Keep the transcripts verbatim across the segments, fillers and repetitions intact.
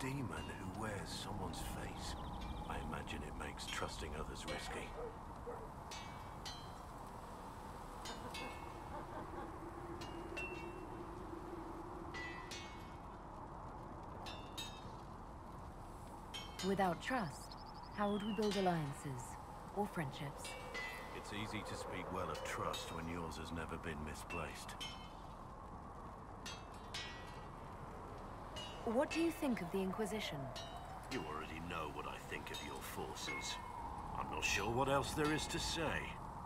demon who wears someone's face. I imagine it makes trusting others risky. Without trust, how would we build alliances or friendships? It's easy to speak well of trust when yours has never been misplaced. What do you think of the Inquisition? You already know what I think of your forces. I'm not sure what else there is to say.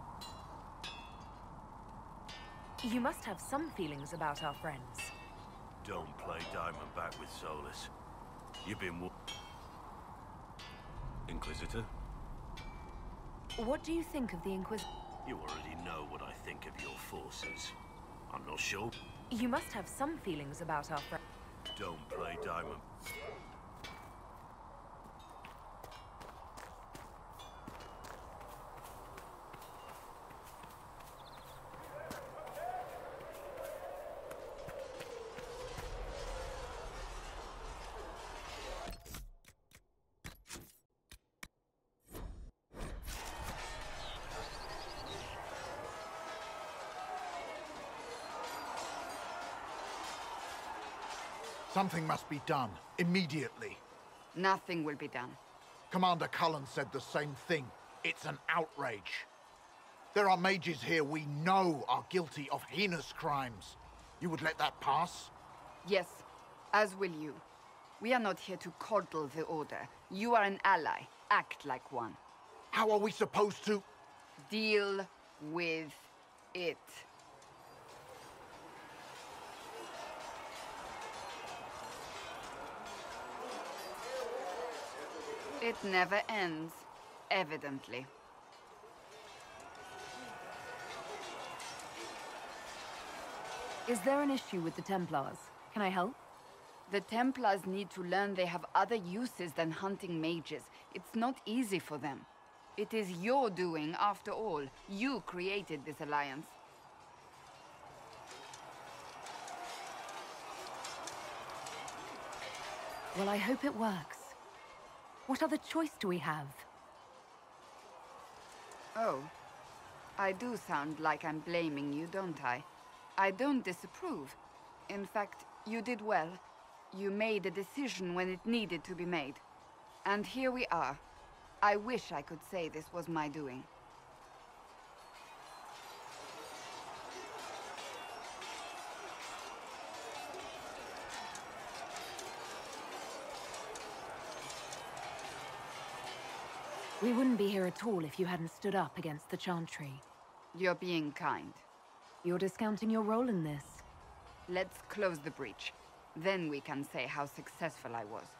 You must have some feelings about our friends. Don't play Diamondback with Solas. You've been... wa- Inquisitor? What do you think of the Inquisition? You already know what I think of your forces. I'm not sure. You must have some feelings about our friends. Don't play Diamond. Something must be done, immediately. Nothing will be done. Commander Cullen said the same thing. It's an outrage. There are mages here we know are guilty of heinous crimes. You would let that pass? Yes, as will you. We are not here to coddle the Order. You are an ally. Act like one. How are we supposed to... Deal with it. It never ends, evidently. Is there an issue with the Templars? Can I help? The Templars need to learn they have other uses than hunting mages. It's not easy for them. It is your doing, after all. You created this alliance. Well, I hope it works. What other choice do we have? Oh. I do sound like I'm blaming you, don't I? I don't disapprove. In fact, you did well. You made a decision when it needed to be made. And here we are. I wish I could say this was my doing. We wouldn't be here at all if you hadn't stood up against the Chantry. You're being kind. You're discounting your role in this. Let's close the breach. Then we can say how successful I was.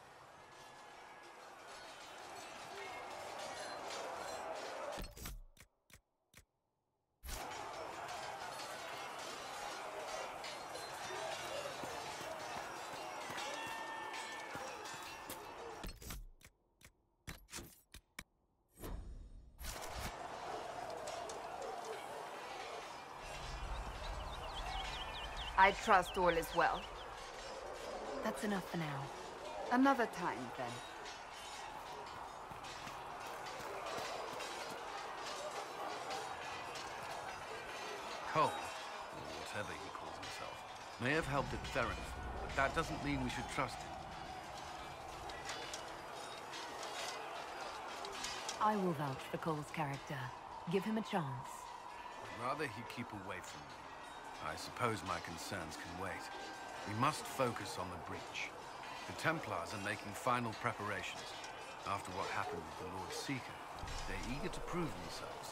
I trust all is well. That's enough for now. Another time, then. Cole, or whatever he calls himself, may have helped at Therinford, but that doesn't mean we should trust him. I will vouch for Cole's character. Give him a chance. I'd rather he keep away from me. I suppose my concerns can wait. We must focus on the breach. The Templars are making final preparations. After what happened with the Lord Seeker, they're eager to prove themselves.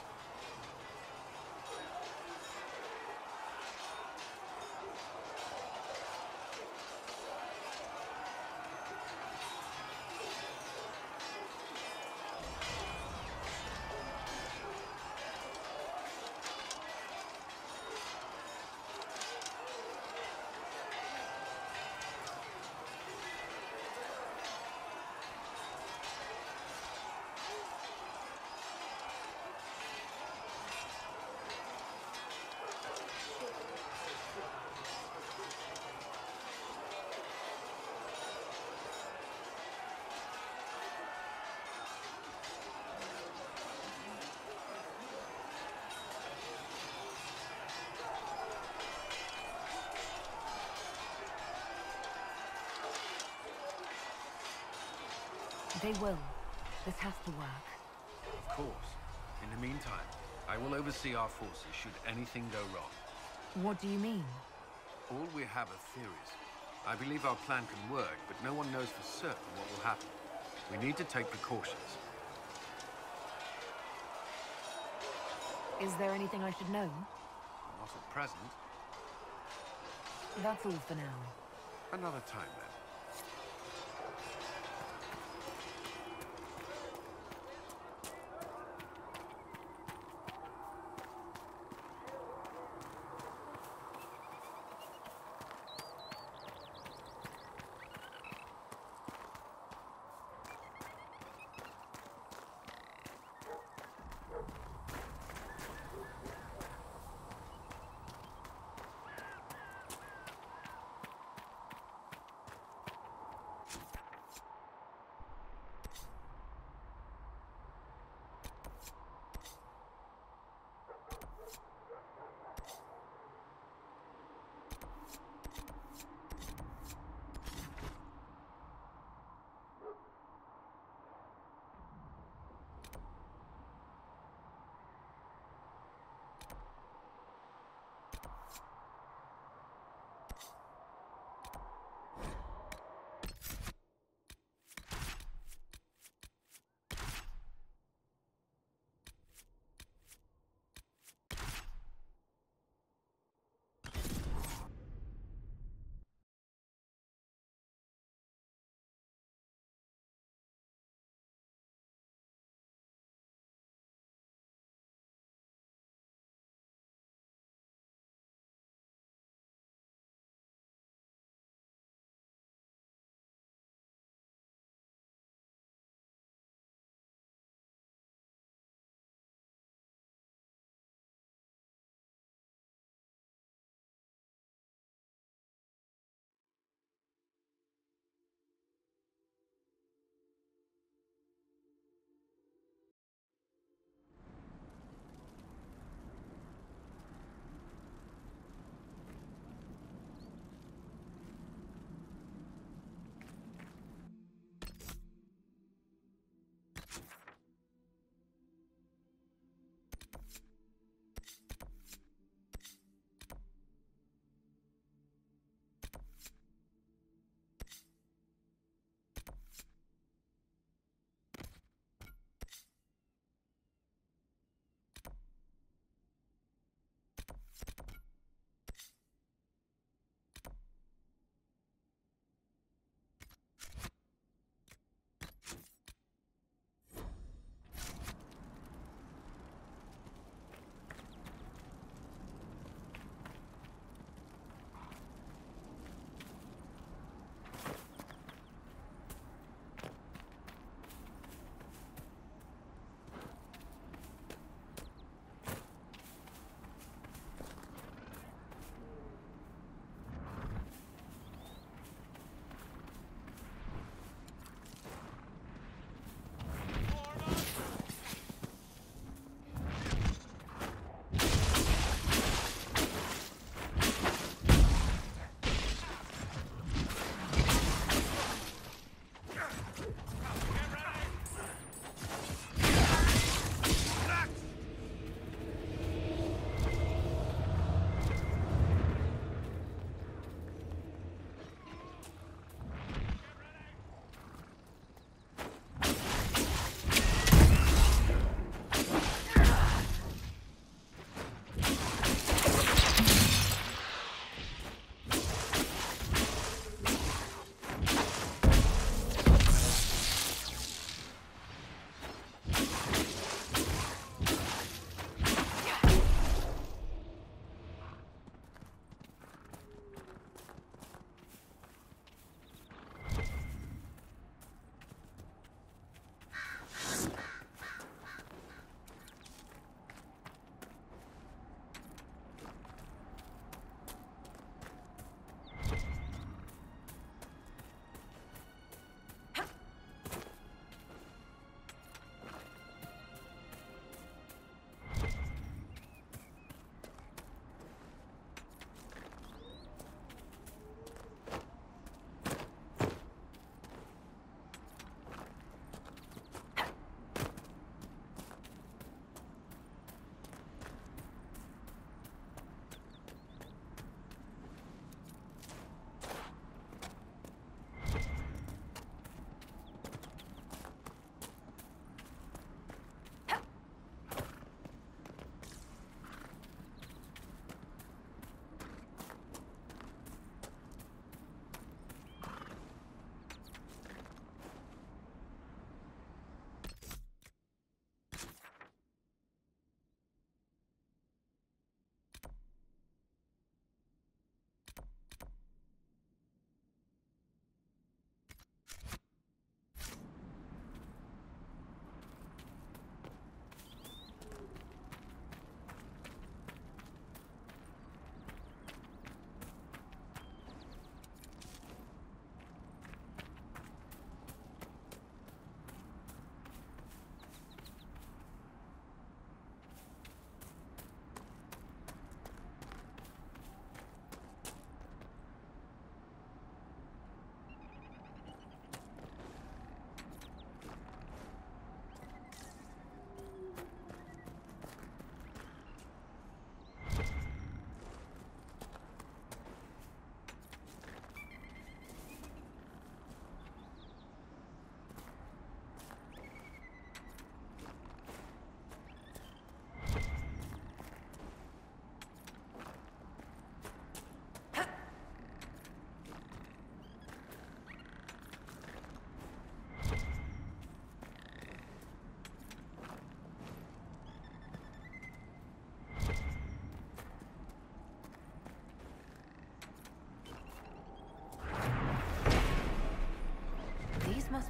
They will. This has to work. Of course. In the meantime, I will oversee our forces should anything go wrong. What do you mean? All we have are theories. I believe our plan can work, but no one knows for certain what will happen. We need to take precautions. Is there anything I should know? Not at present. That's all for now. Another time, then.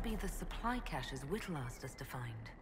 be the supply caches Whittle asked us to find.